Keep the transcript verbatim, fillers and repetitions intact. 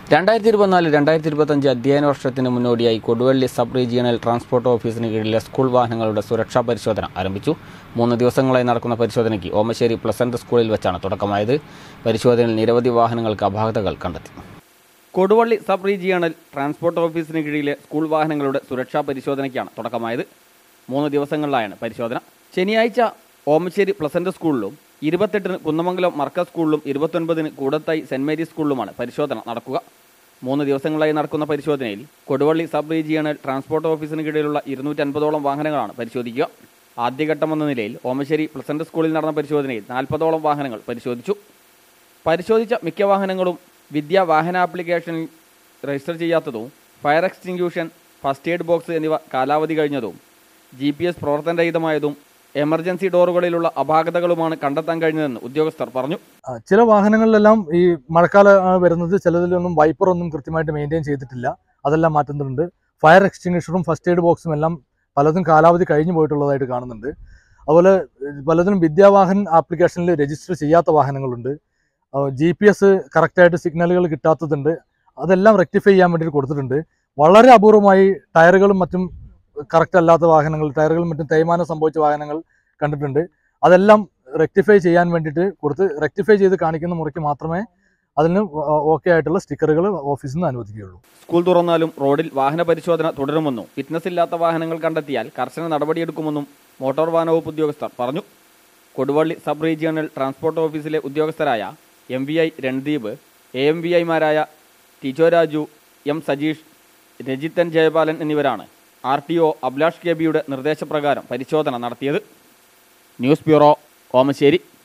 രണ്ടായിരത്തി ഇരുപത്തിനാല് രണ്ടായിരത്തി ഇരുപത്തഞ്ച് അധ്യയന വർഷത്തിന് മുന്നോടിയായി കൊടുവള്ളി സബ് റീജിയണൽ ട്രാൻസ്പോർട്ട് ഓഫീസിന് കീഴിലെ സ്കൂൾ വാഹനങ്ങളുടെ സുരക്ഷാ പരിശോധന ആരംഭിച്ചു. മൂന്ന് ദിവസങ്ങളായി നടക്കുന്ന പരിശോധനയ്ക്ക് ഓമശ്ശേരി പ്ലസന്റ് സ്കൂളിൽ വെച്ചാണ് തുടക്കമായത്. പരിശോധനയിൽ നിരവധി വാഹനങ്ങൾക്ക് അപാകതകൾ കണ്ടെത്തി. കൊടുവള്ളി സബ് റീജിയണൽ ട്രാൻസ്പോർട്ട് ഓഫീസിന് കീഴിലെ സ്കൂൾ വാഹനങ്ങളുടെ സുരക്ഷാ പരിശോധനയ്ക്കാണ് തുടക്കമായത്. മൂന്ന് ദിവസങ്ങളിലായാണ് പരിശോധന. ശനിയാഴ്ച ഓമശ്ശേരി പ്ലസന്റ് സ്കൂളിലും ഇരുപത്തെട്ടിന് കുന്നമംഗലം മർക്കസ് സ്കൂളിലും ഇരുപത്തൊൻപതിന് കൂടത്തായി സെന്റ് മേരീസ് സ്കൂളിലുമാണ് പരിശോധന നടക്കുക. മൂന്ന് ദിവസങ്ങളായി നടക്കുന്ന പരിശോധനയിൽ കൊടുവള്ളി സബ് റീജിയണൽ ട്രാൻസ്പോർട്ട് ഓഫീസിന് കീഴിലുള്ള ഇരുന്നൂറ്റി അൻപതോളം വാഹനങ്ങളാണ് പരിശോധിക്കുക. ആദ്യഘട്ടമെന്ന നിലയിൽ ഓമശ്ശേരി പ്ലസന്റ് സ്കൂളിൽ നടന്ന പരിശോധനയിൽ നാൽപ്പതോളം വാഹനങ്ങൾ പരിശോധിച്ചു. പരിശോധിച്ച മിക്ക വാഹനങ്ങളും വിദ്യാ വാഹന ആപ്ലിക്കേഷനിൽ രജിസ്റ്റർ ചെയ്യാത്തതും fire extinguisher, first aid box എന്നിവ കാലാവധി കഴിഞ്ഞതും ജി പി എസ് പ്രവർത്തനരഹിതമായതും എമർജൻസി ഡോറുകളിലുള്ള അപാകതകളുമാണ് കണ്ടെത്താൻ കഴിഞ്ഞതെന്ന് ഉദ്യോഗസ്ഥർ പറഞ്ഞു. ചില വാഹനങ്ങളിലെല്ലാം ഈ മഴക്കാലമാണ് വരുന്നത്, ചിലതിലൊന്നും വൈപ്പറൊന്നും കൃത്യമായിട്ട് മെയിൻറ്റെയിൻ ചെയ്തിട്ടില്ല, അതെല്ലാം മാറ്റുന്നുണ്ട്. ഫയർ എക്സ്റ്റിങ്ക്വിഷറും ഫസ്റ്റ് എയ്ഡ് ബോക്സും എല്ലാം പലതും കാലാവധി കഴിഞ്ഞു പോയിട്ടുള്ളതായിട്ട് കാണുന്നുണ്ട്. അതുപോലെ പലതിനും വിദ്യാവാഹൻ ആപ്ലിക്കേഷനിൽ രജിസ്റ്റർ ചെയ്യാത്ത വാഹനങ്ങളുണ്ട്. ജി പി എസ് കറക്റ്റായിട്ട് സിഗ്നലുകൾ കിട്ടാത്തതുണ്ട്. അതെല്ലാം റെക്ടിഫൈ ചെയ്യാൻ വേണ്ടിയിട്ട് കൊടുത്തിട്ടുണ്ട്. വളരെ അപൂർവമായി ടയറുകളും മറ്റും കറക്റ്റ് അല്ലാത്ത വാഹനങ്ങൾ, ടയറുകളും മറ്റും തേയ്മാനം സംഭവിച്ച വാഹനങ്ങൾ കണ്ടിട്ടുണ്ട്. അതെല്ലാം റെക്ടിഫൈ ചെയ്യാൻ വേണ്ടിയിട്ട് കൊടുത്ത് റെക്ടിഫൈ ചെയ്ത് കാണിക്കുന്ന മുറയ്ക്ക് മാത്രമേ അതിന് ഓക്കെ ആയിട്ടുള്ള സ്റ്റിക്കറുകൾ ഓഫീസിൽ നിന്ന് അനുവദിക്കുകയുള്ളൂ. സ്കൂൾ തുറന്നാലും റോഡിൽ വാഹന പരിശോധന തുടരുമെന്നും ഫിറ്റ്നസ് ഇല്ലാത്ത വാഹനങ്ങൾ കണ്ടെത്തിയാൽ കർശന നടപടിയെടുക്കുമെന്നും മോട്ടോർ വാഹന വകുപ്പ് ഉദ്യോഗസ്ഥർ പറഞ്ഞു. കൊടുവള്ളി സബ് റീജിയണൽ ട്രാൻസ്പോർട്ട് ഓഫീസിലെ ഉദ്യോഗസ്ഥരായ M V I Randeep, A M V ഐമാരായ ടിജോ രാജു, എം സജീഷ്, രജിത്തൻ ജയപാലൻ എന്നിവരാണ് R T O Abhilash K ബിയുടെ നിർദ്ദേശപ്രകാരം പരിശോധന നടത്തിയത്. News bureau, Omassery.